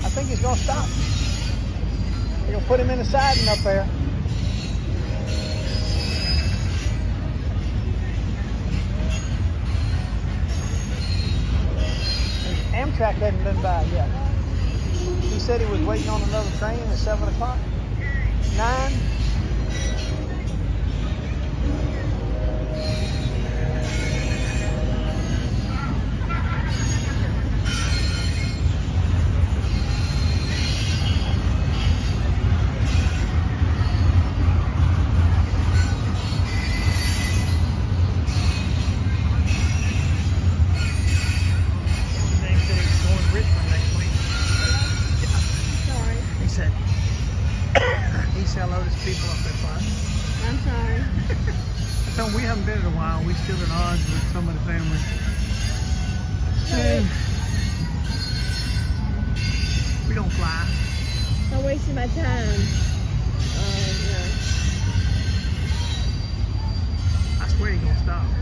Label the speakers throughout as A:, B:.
A: think he's going to stop. They're going to put him in the siding up there. Amtrak hadn't been by yet. He said he was waiting on another train at 7 o'clock. 9. He said hello to people up there fine.
B: I'm sorry.
A: I told him we haven't been in a while. We still at odds with some of the family. And we don't fly.
B: I'm wasting my time. Yeah.
A: I swear he's gonna stop.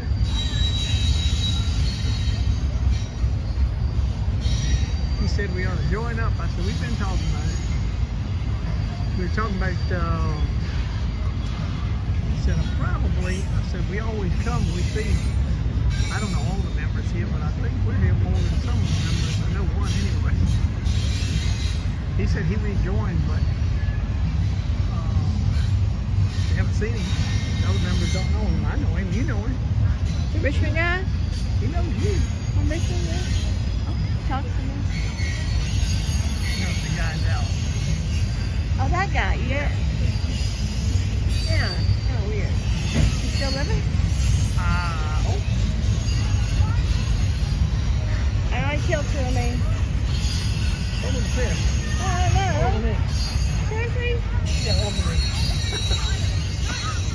A: He said we ought to join up. I said we've been talking about it. We were talking about, he said, probably, I said, we always come, we see, I don't know all the members here, but I think we're here more than some of the members. I know one anyway. He said he rejoined, but we haven't seen him. Those members don't know him. I know him, you know him.
B: The Richmond guy?
A: He knows you.
B: From Richmond, yeah? Oh, talk to me.
A: No, the guy in Dallas.
B: Oh, that guy, yeah. Yeah, kind of weird. You still living?
A: Oh.
B: I already killed 2 of me.
A: What was this?
B: I don't know.
A: Over there.
B: Seriously?
A: Yeah, over there.